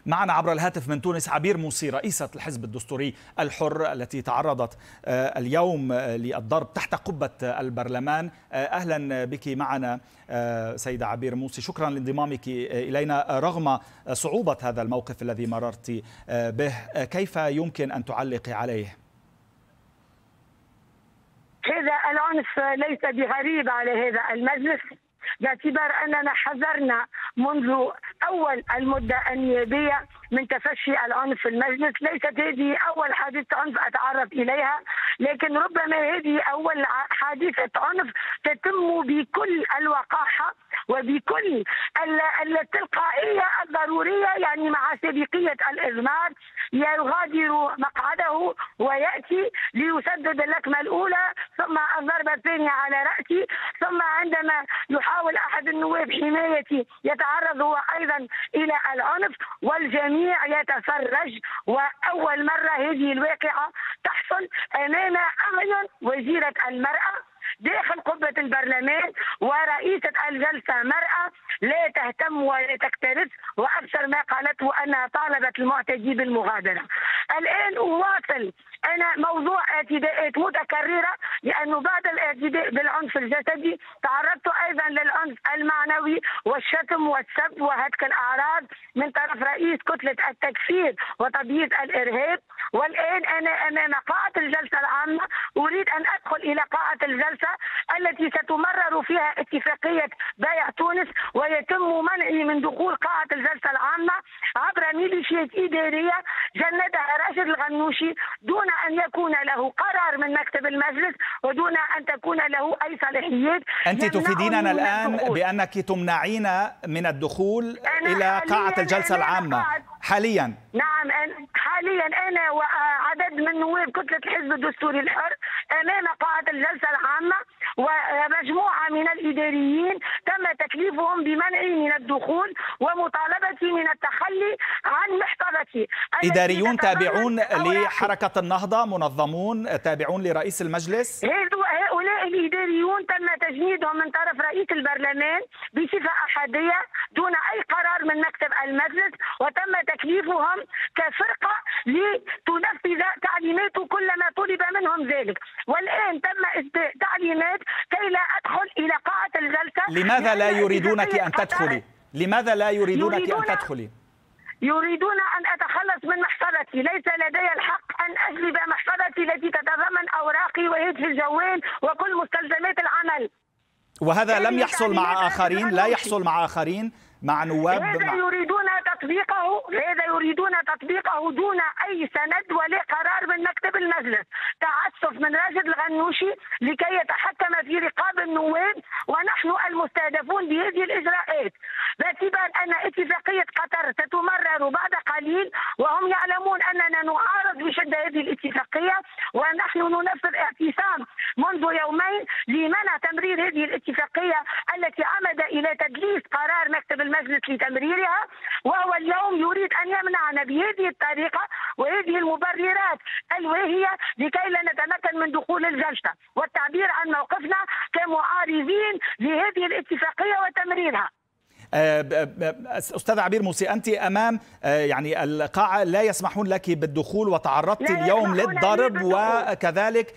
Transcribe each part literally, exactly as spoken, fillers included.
معنا عبر الهاتف من تونس عبير موسي رئيسة الحزب الدستوري الحر التي تعرضت اليوم للضرب تحت قبة البرلمان. أهلا بك معنا سيدة عبير موسي، شكرا لانضمامك إلينا رغم صعوبة هذا الموقف الذي مررت به. كيف يمكن أن تعلقي عليه؟ هذا العنف ليس بغريب على هذا المجلس، باعتبار أننا حذرنا منذ أول المدة النيابية من تفشي العنف في المجلس. ليست هذه أول حادثة عنف أتعرض إليها، لكن ربما هذه أول حادثة عنف تتم بكل الوقاحة وبكل التلقائية الضرورية، يعني مع سابقية الإضمار. يغادر مقعده ويأتي ليسدد اللكمة الأولى ثم الضربة الثانية على رأسي، ثم عندما يحاول أحد النواب حمايتي يتعرض هو أيضا إلى العنف والجميع يتفرج. وأول مرة هذه الواقعة تحصل أمام أعين وزيرة المرأة داخل قبة البرلمان، ورئيسة الجلسة مرأة لا تهتم ولا تكترث، وأكثر ما قالته أنها طالبت المعتدي بالمغادرة. الآن أواصل أنا موضوع اعتداءات متكررة، لأنه بعد الاعتداء بالعنف الجسدي تعرضت أيضا للعنف المعنوي والشتم والسب وهتك الأعراض من طرف رئيس كتلة التكفير وتبييض الإرهاب. والآن أنا أمام قاعة الجلسة العامة، أريد أن أدخل إلى قاعة الجلسة التي ستمرر فيها اتفاقية بيع تونس، ويتم منعي من دخول قاعة الجلسة العامة عبر ميليشيات إدارية جندها راشد الغنوشي دون أن يكون له قرار من مكتب المجلس ودون أن تكون له أي صلاحيات. أنت تفيديننا الآن بأنك تمنعين من الدخول إلى قاعة الجلسة العامة حاليا؟ نعم، حاليا أنا وعدد من نواب كتلة الحزب الدستوري الحر أمام قاعة الجلسة العامة، ومجموعة من الإداريين تم تكليفهم بمنعي من الدخول ومطالبتي من التخلي عن محفظتي. إداريون تابعون لحركة النهضة، منظمون تابعون لرئيس المجلس؟ هؤلاء الإداريون تم تجنيدهم من طرف رئيس البرلمان بصفة أحادية دون أي قرار من مكتب المجلس، وتم تكليفهم كفرقة لتنفذ تعليماته كلما طلب منهم ذلك. والآن تم إصداء تعليمات كي لا أدخل إلى قاعة الجلسة. لماذا لا يريدونك أن تدخلي؟ لماذا لا يريدونك أن تدخلي؟ يريدون أن أتخلص من محفظتي. ليس لدي الحق أن أجلب محفظتي التي تتضمن أوراقي وهاتف الجوال وكل مستلزمات العمل. وهذا لم يحصل مع آخرين؟ لا يحصل مع آخرين، مع نواب؟ هذا مع... يريدون تطبيقه هذا يريدون تطبيقه دون أي سند ولا قرار من مكتب المجلس. تعسف من راشد الغنوشي لكي يتحكم في رقاب النواب، ونحن المستهدفون بهذه الإجراءات، باعتبار أن اتفاقية قطر ستمرر بعد قليل، وهم يعلمون أننا نعارض بشدة هذه الاتفاقية، ونحن ننفذ اعتصام منذ يومين لمنع تمرير هذه الاتفاقية التي عمد إلى تدليس قرار مكتب المجلس لتمريرها، وهو اليوم يريد أن يمنعنا بهذه الطريقة وهذه المبررات الواهية لكي لا نتمكن من دخول الجلسة والتعبير عن موقفنا كمعارضين لهذه الاتفاقية وتمريرها. أستاذ عبير موسي، أنت أمام يعني القاعة لا يسمحون لك بالدخول، وتعرضت اليوم للضرب وكذلك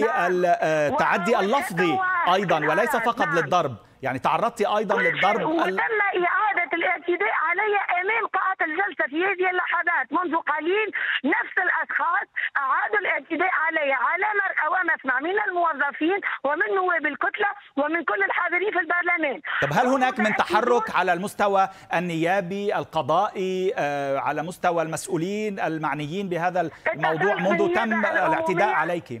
للتعدي اللفظي أيضا، وليس فقط للضرب، يعني تعرضت أيضا للضرب. وتم إعادة الاعتداء علي أمام قاعة الجلسة في هذه اللحظات منذ قليل. نفس الأشخاص أعادوا الاعتداء علي على مرأى ومسمع من الموظفين ومن نواب الكتلة ومن كل الحاضرين في البرلمان. طب هل هناك من تحرك على المستوى النيابي القضائي، على مستوى المسؤولين المعنيين بهذا الموضوع منذ تم الاعتداء عليك؟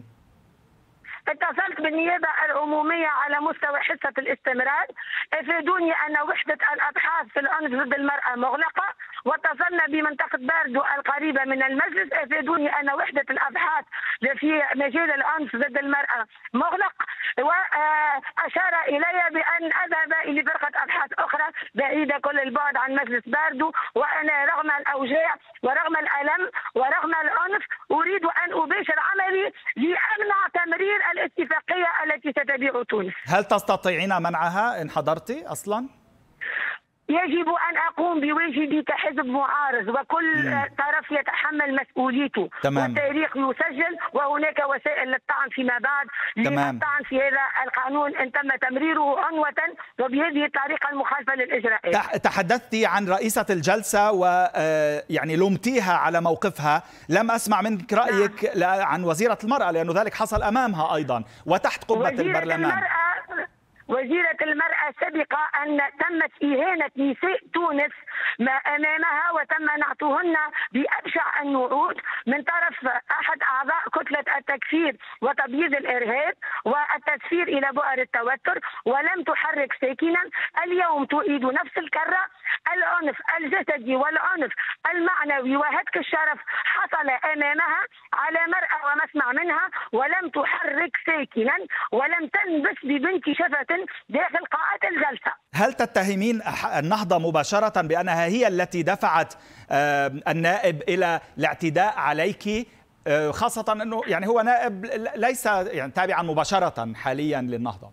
اتصلت بالنيابة العمومية على مستوى حصة الاستمرار، افادوني أن وحدة الأبحاث في العنف ضد المرأة مغلقة، واتصلنا بمنطقة باردو القريبة من المجلس، افادوني أن وحدة الأبحاث في مجال العنف ضد المرأة مغلق، وأشار إلي بأن أذهب إلى فرقة أبحاث أخرى بعيدة كل البعد عن مجلس باردو. وأنا رغم الأوجاع ورغم الألم ورغم العنف أريد أن أباشر عملي لأمنع تمرير الاتفاقية التي ستبيع تونس. هل تستطيعين منعها إن حضرتي أصلا؟ يجب أن أقوم بواجبي كحزب معارض، وكل مم. طرف يتحمل مسؤوليته. تمام. والتاريخ يسجل، وهناك وسائل للطعن فيما بعد. تمام. للطعن في هذا القانون إن تم تمريره عنوة وبهذه الطريقة المخالفة للإجراءات. تحدثتي عن رئيسة الجلسة ويعني لومتيها على موقفها، لم أسمع منك رأيك عن وزيرة المرأة، لأنه ذلك حصل أمامها أيضا وتحت قبة البرلمان. المرأة وزيرة المرأة سبق أن تمت إهانة نساء تونس ما أمامها، وتم نعتهن بأبشع النعوت من طرف أحد أعضاء كتلة التكفير وتبييض الإرهاب والتسفير إلى بؤر التوتر، ولم تحرك ساكنا. اليوم تؤيد نفس الكرة. العنف الجسدي والعنف المعنوي وهتك الشرف حصل أمامها على مرأى ومسمع منها، ولم تحرك ساكنا ولم تنبس ببنت شفة داخل قاعة الجلسة. هل تتهمين النهضة مباشرة بأنها هي التي دفعت النائب إلى الاعتداء عليك، خاصة أنه يعني هو نائب ليس يعني تابعا مباشرة حاليا للنهضة؟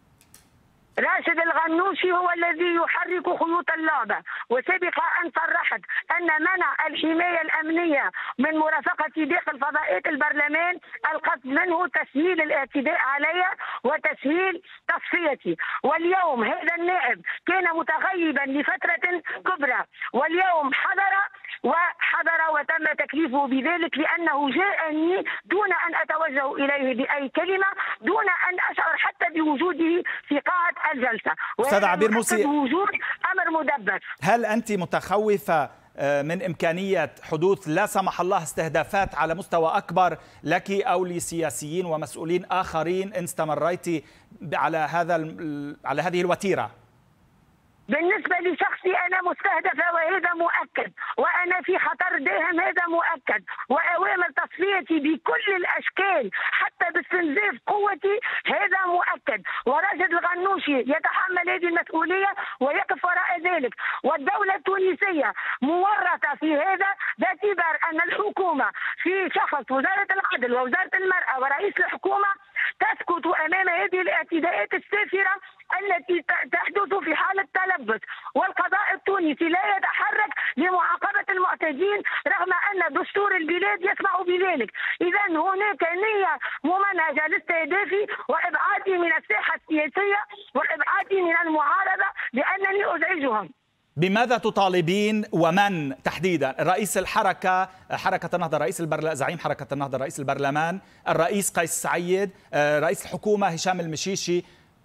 راشد الغنوشي هو الذي يحرك خيوط اللعبة، وسبق أن صرحت أن منع الحماية الأمنية من مرافقتي داخل فضاءات البرلمان القصد منه تسهيل الاعتداء علي وتسهيل تصفيتي. واليوم هذا النائب كان متغيبا لفترة كبرى، واليوم حضر وحضر وتم تكليفه بذلك، لأنه جاءني دون أن أتوجه إليه بأي كلمة، دون أن أشعر حتى بوجوده في قاعة الجلسة. أستاذ عبير موسي، وجود أمر مدبر. هل أنت متخوفة من إمكانية حدوث لا سمح الله استهدافات على مستوى أكبر لك أو لسياسيين ومسؤولين آخرين إن استمريت على هذا على هذه الوتيرة؟ بالنسبة لشخصي أنا مستهدفة وهذا مؤكد، وأنا في خطر داهم هذا مؤكد، وأوامر تصفيتي بكل الأشكال حتى باستنزاف قوتي هذا مؤكد. وراشد الغنوشي يتحمل هذه المسؤولية ويقف وراء ذلك، والدولة التونسية مورطة في هذا باعتبار أن الحكومة في شخص وزارة العدل ووزارة المرأة ورئيس الحكومة تسكت أمام هذه الاعتداءات السافرة التي تحدث في حالة تلبس، والقضاء التونسي لا يتحرك لمعاقبة المعتدين رغم أن دستور البلاد يسمح بذلك. إذا هناك نية ممنهجة لاستهدافي وإبعادي من الساحة السياسية وإبعادي من المعارضة لأنني أزعجهم. بماذا تطالبين ومن تحديدا؟ رئيس الحركة حركة النهضة، رئيس البرلمان، زعيم حركة النهضة، رئيس البرلمان، الرئيس قيس سعيد، رئيس الحكومة هشام المشيشي،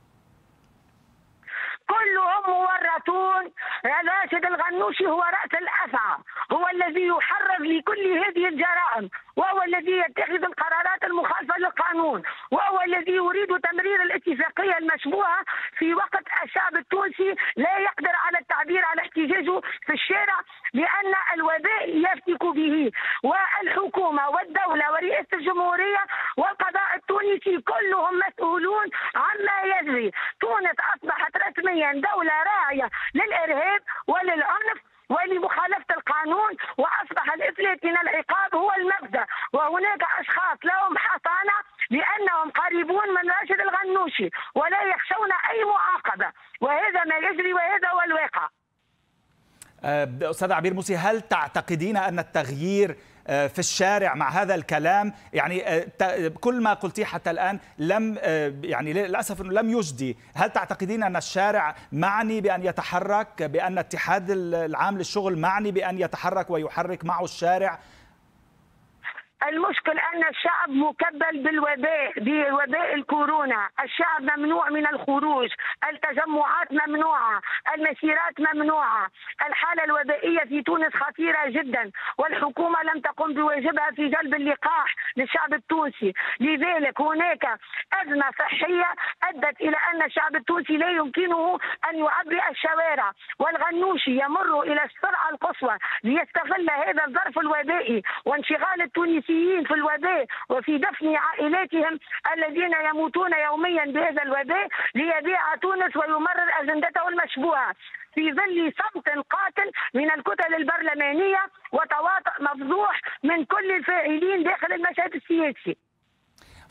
كلهم مورطون. راشد الغنوشي هو رأس الأفعى، هو الذي يحرض لكل هذه الجرائم، وهو الذي يتخذ القرارات المخالفة للقانون، وهو الذي يريد تمرير الاتفاقية المشبوهة في وقت الشعب التونسي لا يقدر على التعبير على احتجاجه في الشارع، لأن الوباء يفتك به. والحكومة والدولة ورئاسة الجمهورية والقضاء التونسي كلهم مسؤولون عما يجري. تونس أصبحت رسميا دولة راعية للإرهاب وللعنف ولمخالفة القانون، وأصبح الإفلات من العقاب هو المبدأ. وهناك أشخاص لهم حصانة لأنهم قريبون من راشد الغنوشي ولا يخشون أي معاقبة، وهذا ما يجري وهذا هو الواقع. أستاذ عبير موسي، هل تعتقدين أن التغيير في الشارع مع هذا الكلام، يعني كل ما قلتيه حتى الآن لم يعني للأسف أنه لم يجدي، هل تعتقدين أن الشارع معني بأن يتحرك، بأن الاتحاد العام للشغل معني بأن يتحرك ويحرك معه الشارع؟ المشكل أن الشعب مكبل بالوباء بوباء الكورونا، الشعب ممنوع من الخروج، التجمعات ممنوعة، المسيرات ممنوعة، الحالة الوبائية في تونس خطيرة جدا، والحكومة لم تقم بواجبها في جلب اللقاح للشعب التونسي. لذلك هناك أزمة صحية أدت إلى أن الشعب التونسي لا يمكنه أن يعبئ الشوارع، والغنوشي يمر إلى السرعة القصوى ليستغل هذا الظرف الوبائي وانشغال التونسي في الوباء وفي دفن عائلاتهم الذين يموتون يوميا بهذا الوباء ليبيع تونس ويمرر أجندته المشبوهة في ظل صمت قاتل من الكتل البرلمانية وتواطؤ مفضوح من كل الفاعلين داخل المشهد السياسي.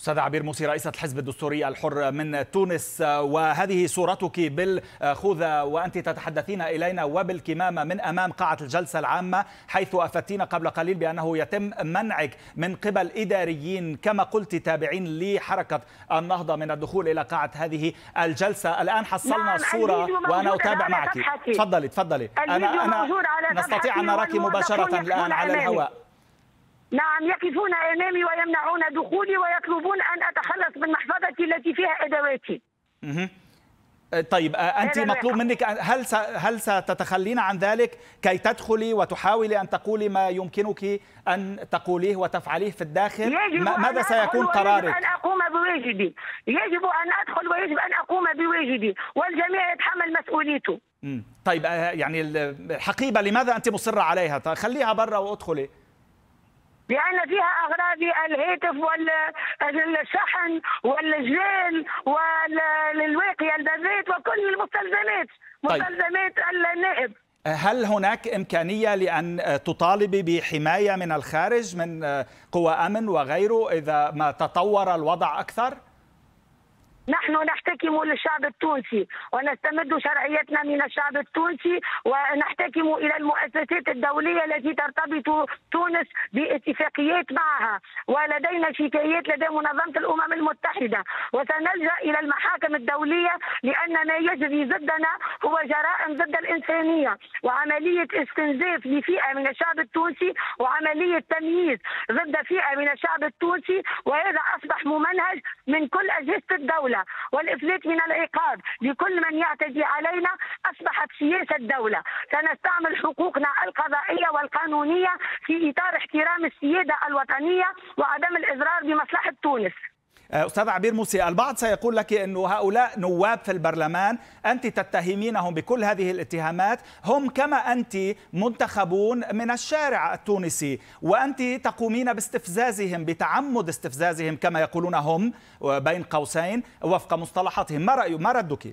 أستاذة عبير موسي رئيسة الحزب الدستوري الحر من تونس، وهذه صورتك بالخوذة وأنت تتحدثين إلينا وبالكمامة من أمام قاعة الجلسة العامة، حيث أفدتين قبل قليل بأنه يتم منعك من قبل إداريين كما قلت تابعين لحركة النهضة من الدخول إلى قاعة هذه الجلسة. الآن حصلنا نعم الصورة وأنا أتابع معك. تفضلي تفضلي. أنا أنا نستطيع أن نراك مباشرة الآن على الهواء. نعم، يقفون أمامي ويمنعون دخولي ويطلبون أن أتخلص من محفظتي التي فيها أدواتي. طيب أنت مطلوب منك، هل هل ستتخلين عن ذلك كي تدخلي وتحاولي أن تقولي ما يمكنك أن تقوليه وتفعليه في الداخل؟ ماذا سيكون قرارك؟ يجب أن أقوم بواجبي، يجب أن أدخل ويجب أن أقوم بواجبي، والجميع يتحمل مسؤوليته. طيب يعني الحقيبة لماذا أنت مصرة عليها؟ خليها برا وادخلي. لأن فيها أغراضي الهاتف والشحن والجيل والواقي البذات وكل المستلزمات، مستلزمات النائب. هل هناك إمكانية لأن تطالبي بحماية من الخارج من قوى أمن وغيره إذا ما تطور الوضع أكثر؟ نحن نحتكم للشعب التونسي ونستمد شرعيتنا من الشعب التونسي، ونحتكم إلى المؤسسات الدولية التي ترتبط تونس باتفاقيات معها، ولدينا شكايات لدى منظمة الأمم المتحدة، وسنلجأ إلى المحاكم الدولية لأن ما يجري ضدنا هو جرائم ضد الإنسانية وعملية استنزاف لفئة من الشعب التونسي وعملية تمييز ضد فئة من الشعب التونسي، وهذا أصبح ممنهج من كل أجهزة الدولة، والإفلات من العقاب لكل من يعتدي علينا أصبحت سياسة الدولة. سنستعمل حقوقنا القضائية والقانونية في إطار احترام السيادة الوطنية وعدم الإضرار بمصلحة تونس. أستاذ عبير موسي، البعض سيقول لك أن هؤلاء نواب في البرلمان أنت تتهمينهم بكل هذه الاتهامات، هم كما أنت منتخبون من الشارع التونسي، وأنت تقومين باستفزازهم بتعمد استفزازهم كما يقولون هم بين قوسين وفق مصطلحاتهم. ما رأيك؟ ما ردك؟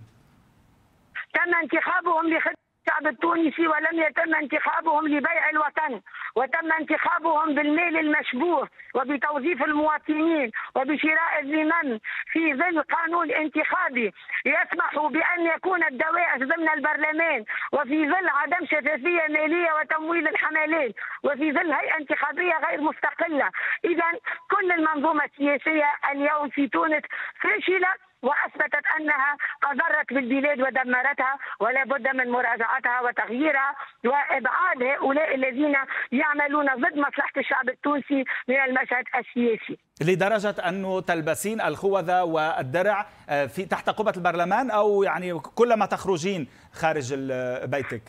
تم انتخابهم لخدمة الشعب التونسي ولم يتم انتخابهم لبيع الوطن، وتم انتخابهم بالمال المشبوه وبتوظيف المواطنين وبشراء الذمم في ظل قانون انتخابي يسمح بأن يكون الدواعش ضمن البرلمان، وفي ظل عدم شفافية مالية وتمويل الحملات، وفي ظل هيئة انتخابية غير مستقلة. إذا كل المنظومة السياسية اليوم في تونس فاشلة وأثبتت أنها أضرت بالبلاد ودمرتها، ولا بد من مراجعتها وتغييرها وإبعاد هؤلاء الذين يعملون ضد مصلحة الشعب التونسي من المشهد السياسي. لدرجة أنه تلبسين الخوذة والدرع في تحت قبة البرلمان، أو يعني كلما تخرجين خارج بيتك؟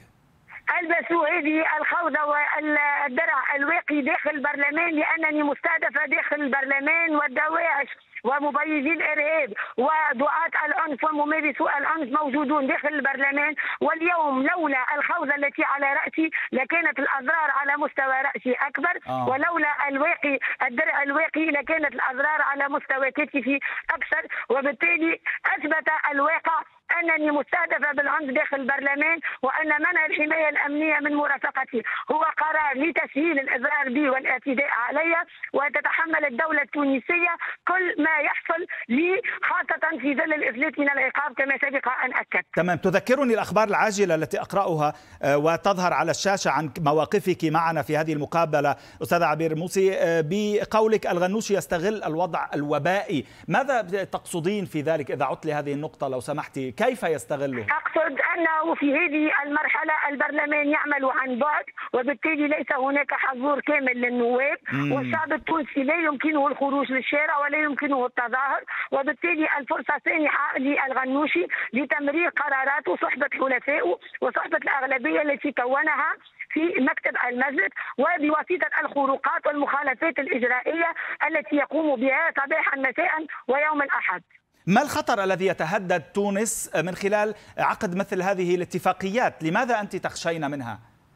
ألبسوا هذه الخوذة والدرع الواقي داخل البرلمان لأنني مستهدفة داخل البرلمان، والدواعش ومبيزي الإرهاب ودعاة العنف وممارسو العنف موجودون داخل البرلمان. واليوم لولا الخوذة التي على رأسي لكانت الأضرار على مستوى رأسي أكبر، آه. ولولا الواقي الدرع الواقي لكانت الأضرار على مستوى كتفي أكثر، وبالتالي أثبت الواقع أنني مستهدفة بالعنف داخل البرلمان، وأن منع الحماية الأمنية من مرافقتي هو قرار لتسهيل الإضرار بي والاعتداء علي، وتتحمل الدولة التونسية كل ما يحصل لي، خاصة في ظل الإفلات من العقاب كما سبق أن أكدت. تمام. تذكرني الأخبار العاجلة التي أقرأها وتظهر على الشاشة عن مواقفك معنا في هذه المقابلة أستاذة عبير موسي بقولك الغنوشي يستغل الوضع الوبائي. ماذا تقصدين في ذلك إذا عدت لهذه النقطة لو سمحتي؟ كيف يستغله؟ أقصد أنه في هذه المرحلة البرلمان يعمل عن بعد، وبالتالي ليس هناك حضور كامل للنواب، مم. والشعب التونسي لا يمكنه الخروج للشارع ولا يمكنه التظاهر، وبالتالي الفرصة سانحة للغنوشي لتمرير قراراته صحبة حلفائه وصحبة الأغلبية التي كونها في مكتب المجلس، وبواسطة الخروقات والمخالفات الإجرائية التي يقوم بها صباحا مساء ويوم الأحد. ما الخطر الذي يتهدد تونس من خلال عقد مثل هذه الاتفاقيات؟ لماذا أنت تخشين منها؟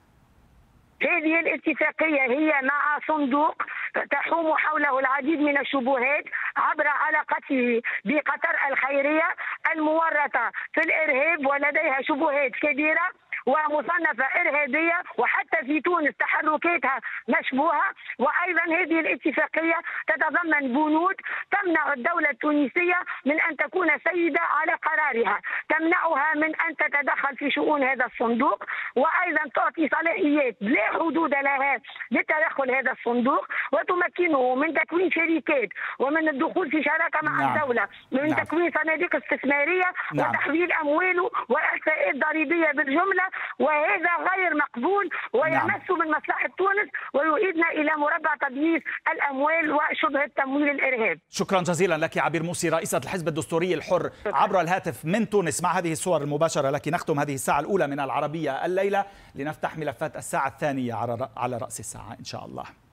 هذه الاتفاقية هي مع صندوق تحوم حوله العديد من الشبهات عبر علاقته بقطر الخيرية المورطة في الإرهاب ولديها شبهات كبيرة، ومصنفة إرهابية، وحتى في تونس تحركاتها مشبوهة. وأيضا هذه الاتفاقية تتضمن بنود تمنع الدولة التونسية من أن تكون سيدة على قرارها، تمنعها من أن تتدخل في شؤون هذا الصندوق، وأيضا تعطي صلاحيات لا حدود لها لتدخل هذا الصندوق، وتمكنه من تكوين شركات ومن الدخول في شراكة مع نعم. الدولة، من نعم. تكوين صناديق استثمارية نعم. وتحويل أمواله وإعفاءات ضريبية بالجملة، وهذا غير مقبول ويمس من مصلحة تونس ويؤيدنا إلى مربع تضييع الأموال وشبهة تمويل الإرهاب. شكرا جزيلا لك عبير موسي، رئيسة الحزب الدستوري الحر عبر الهاتف من تونس. مع هذه الصور المباشرة لك نختم هذه الساعة الأولى من العربية الليلة، لنفتح ملفات الساعة الثانية على رأس الساعة إن شاء الله.